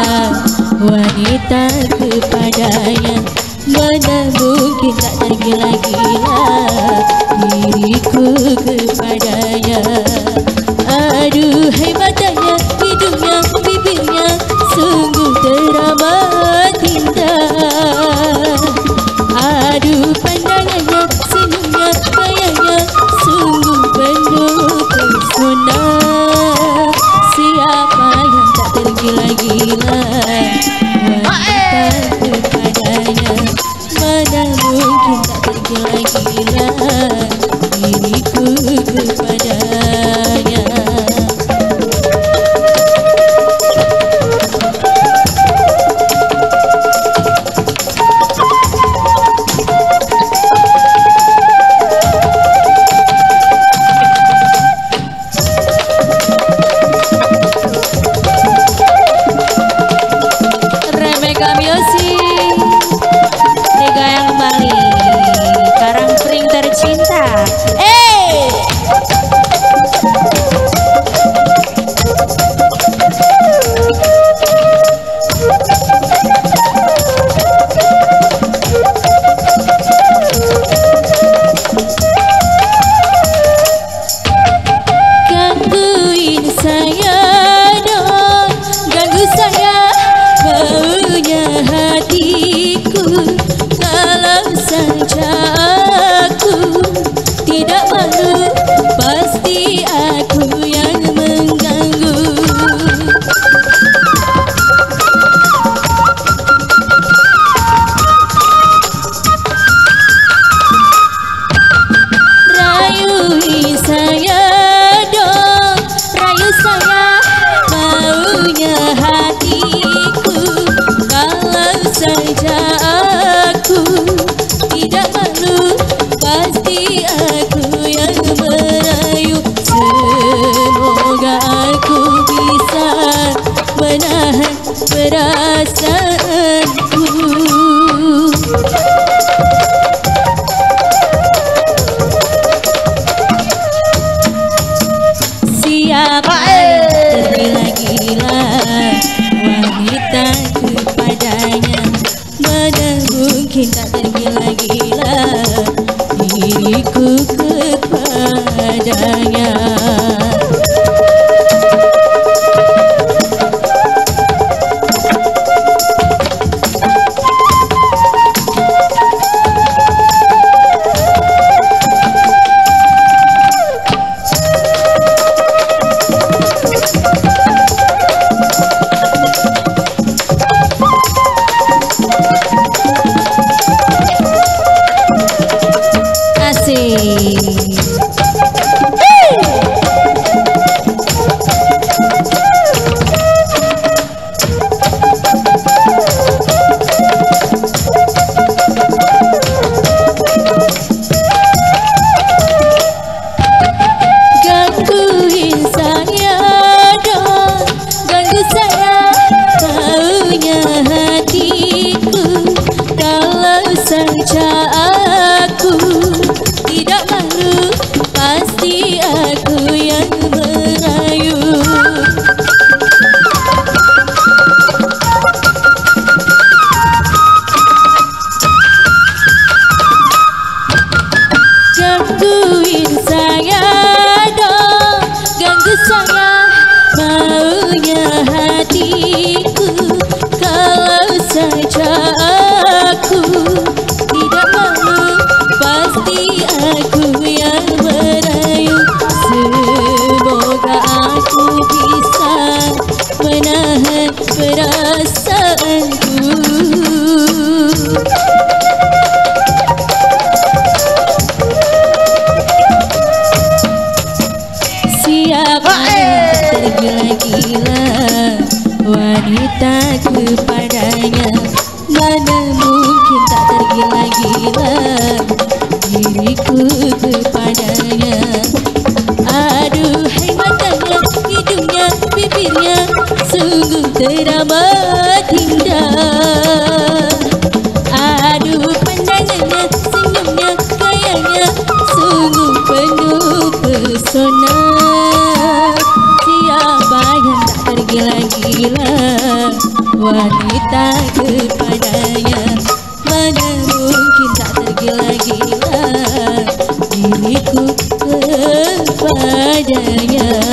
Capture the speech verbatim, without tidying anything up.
wanita kepadanya. Mana mungkin tak tergila-gila diriku kepadanya. Aduhai matanya, hidungnya, bibirnya sungguh teramat indah. Aduh pandangannya, senyumnya, gayanya sungguh penuh pesona. Siapa yang tak tergila-gila wanita kepadanya. Mana mungkin tak tergila-gila diriku kepadanya. Tak tergila-gila diriku kepadanya. Wanita kepadanya. Mana mungkin tak tergila-gila diriku kepadanya. Aduhai matanya, hidungnya, bibirnya sungguh teramat indah. Aduh pandangannya, senyumnya, gayanya sungguh penuh pesona. Siapa yang tak tergila-gila wanita kepadanya. Mana mungkin tak tergila-gila diriku kepadanya.